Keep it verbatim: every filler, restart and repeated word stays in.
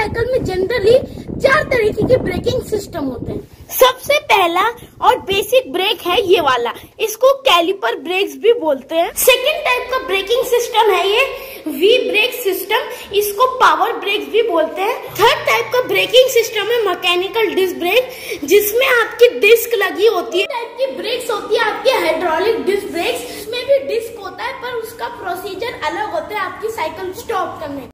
Cycle में generally चार तरीके के ब्रेकिंग सिस्टम होते हैं। सबसे पहला और बेसिक ब्रेक है ये वाला, इसको कैलिपर ब्रेक्स भी बोलते हैं। सेकेंड टाइप का ब्रेकिंग सिस्टम है ये वी ब्रेक सिस्टम, इसको पावर ब्रेक्स भी बोलते हैं। थर्ड टाइप का ब्रेकिंग सिस्टम है मैकेनिकल डिस्क ब्रेक, जिसमें आपकी डिस्क लगी होती है। टाइप की ब्रेक्स होती है आपकी हाइड्रोलिक डिस्क ब्रेक्स, इसमें भी डिस्क होता है पर उसका प्रोसीजर अलग होता है आपकी साइकिल स्टॉप करने।